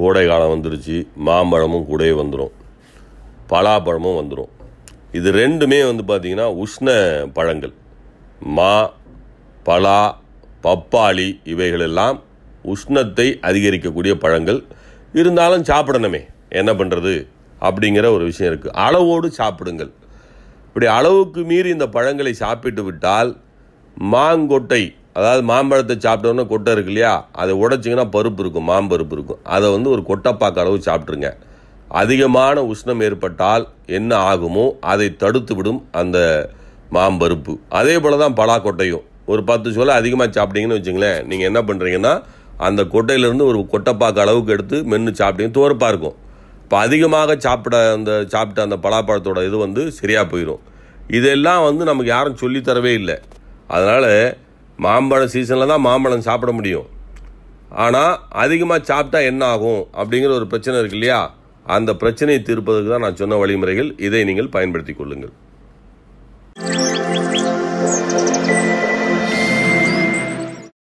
கோடை காலம் வந்துருச்சு, மாம்பழமும் கூடவே வந்துடும், பலாப்பழமும் வந்துடும். இது ரெண்டுமே பார்த்திங்கன்னா உஷ்ண பழங்கள். மா, பலா, பப்பாளி இவைகளெல்லாம் உஷ்ணத்தை அதிகரிக்கக்கூடிய பழங்கள். இருந்தாலும் சாப்பிடணுமே, என்ன பண்ணுறது அப்படிங்கிற ஒரு விஷயம் இருக்குது. அளவோடு சாப்பிடுங்கள். இப்படி அளவுக்கு மீறி இந்த பழங்களை சாப்பிட்டு விட்டால் மாங்கொட்டை, அதாவது மாம்பழத்தை சாப்பிட்டோன்னா கொட்டை இருக்கு இல்லையா, அதை உடைச்சிங்கன்னா பருப்பு இருக்கும், மாம்பருப்பு இருக்கும். அதை ஒரு கொட்டைப்பாக்கு அளவு சாப்பிட்ருங்க. அதிகமான உஷ்ணம் ஏற்பட்டால் என்ன ஆகுமோ அதை தடுத்து விடும் அந்த மாம்பருப்பு. அதே போல் தான் பலாக்கொட்டையும். ஒரு 10 சோளை அதிகமாக சாப்பிட்டீங்கன்னு வச்சுங்களேன், நீங்கள் என்ன பண்ணுறீங்கன்னா அந்த கொட்டையிலேருந்து ஒரு கொட்டைப்பாக்கு அளவுக்கு எடுத்து மென்று சாப்பிட்டீங்க, துவர்ப்பாக இருக்கும். இப்போ அதிகமாக சாப்பிட்ட அந்த பலாப்பழத்தோட இது சரியாக போயிடும். இதெல்லாம் நமக்கு யாரும் சொல்லித்தரவே இல்லை. அதனால் மாம்பழ சீசனில் தான் மாம்பழம் சாப்பிட முடியும். ஆனால் அதிகமாக சாப்பிட்டா என்ன ஆகும் அப்படிங்கிற ஒரு பிரச்சனை இருக்கு இல்லையா, அந்த பிரச்சனையை தீர்ப்பதற்கு தான் நான் சொன்ன வழிமுறைகள். இதை நீங்கள் பயன்படுத்தி கொள்ளுங்கள்.